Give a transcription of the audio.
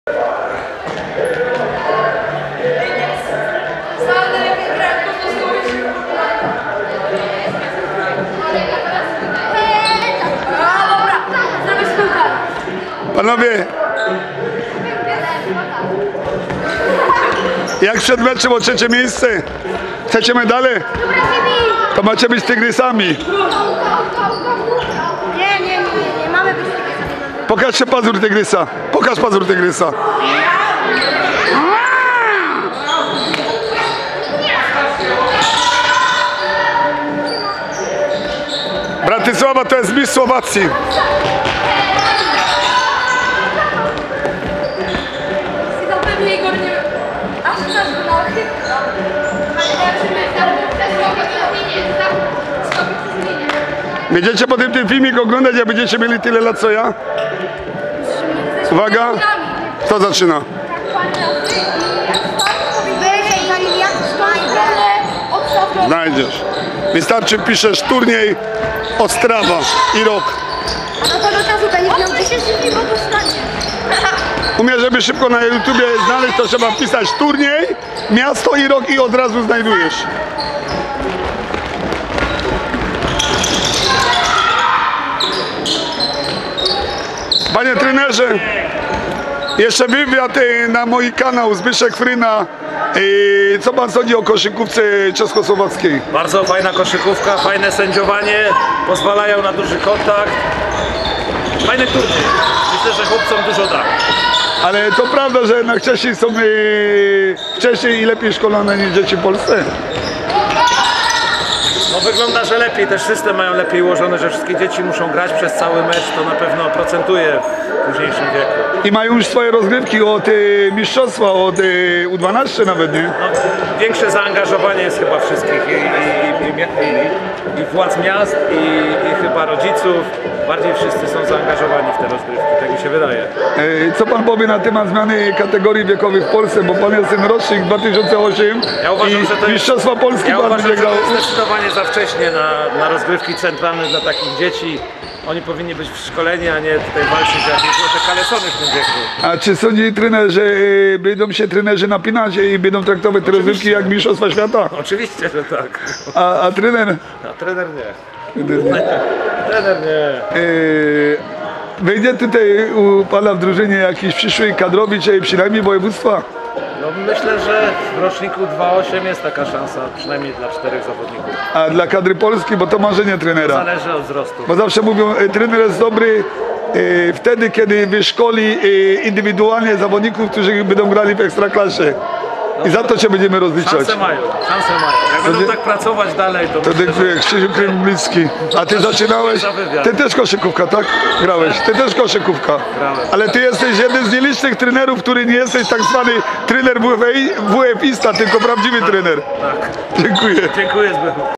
Panowie, jak przed meczem o trzecie miejsce? Chcecie medale? To macie być tygrysami. Nie mamy być tygrysami. Pokażcie pazur tygrysa. Pokaż pazur tygrysa. Bratysława to jest mistrz Słowacji. Będziecie potem ten filmik oglądać, jak będziecie mieli tyle lat co ja? Uwaga, kto zaczyna? Znajdziesz. Wystarczy piszesz turniej Ostrawa i rok. No to do czasu będziesz miał 10 dni po powstaniu. Umiesz, żeby szybko na YouTubie znaleźć, to trzeba pisać turniej, miasto i rok i od razu znajdujesz. Panie trenerze, jeszcze wywiad na mój kanał Zbyszek Fryna. Co pan sądzi o koszykówce czeskosłowackiej? Bardzo fajna koszykówka, fajne sędziowanie, pozwalają na duży kontakt. Fajny turniej. Myślę, że chłopcom dużo da. Ale to prawda, że jednak Czesi są wcześniej i lepiej szkolone niż dzieci w Polsce? No wygląda, że lepiej, też system mają lepiej ułożony, że wszystkie dzieci muszą grać przez cały mecz, to na pewno procentuje w późniejszym wieku. I mają już swoje rozgrywki od mistrzostwa, od U12 nawet, nie? No, większe zaangażowanie jest chyba wszystkich i władz miast i chyba rodziców. Bardziej wszyscy są zaangażowani w te rozgrywki, tak mi się wydaje. Co pan powie na temat zmiany kategorii wiekowych w Polsce, bo pan jest ten rocznik 2008 Ja uważam, i że to jest, mistrzostwa Polski ja pan uważam, będzie że to grał. jest zdecydowanie za wcześnie na rozgrywki centralne dla takich dzieci. Oni powinni być szkoleni, a nie tutaj walczyć jakieś te kalesony w tym wieku. A czy sądzi trener, że będą się trenerzy napinać i będą traktować te rozgrywki jak mistrzostwa świata? Oczywiście, że tak. A trener? A trener nie. Trener nie. Trener nie. Będzie tutaj u pana w drużynie jakiś przyszły kadrowicz, przynajmniej województwa? No myślę, że w roczniku 2.8 jest taka szansa, przynajmniej dla 4 zawodników. A dla kadry Polski, bo to marzenie trenera. Zależy od wzrostu. Bo zawsze mówią, trener jest dobry wtedy, kiedy wyszkoli indywidualnie zawodników, którzy będą grali w Ekstraklasie. I za to się będziemy rozliczać. Szanse mają. Jak będą tak pracować dalej, to dziękuję. Krzysiu Krymlicki. A ty zaczynałeś? Ty też koszykówka, tak? Grałeś. Ty też koszykówka. Grałem. Ale ty jesteś jeden z nielicznych trenerów, który nie jesteś tak zwany trener WF-ista, tylko prawdziwy trener. Tak. Dziękuję. Dziękuję Zbychu.